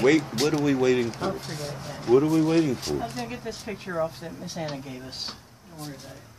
Wait, what are we waiting for? I'll forget it then. What are we waiting for? I was going to get this picture off that Miss Anna gave us. Don't worry about it.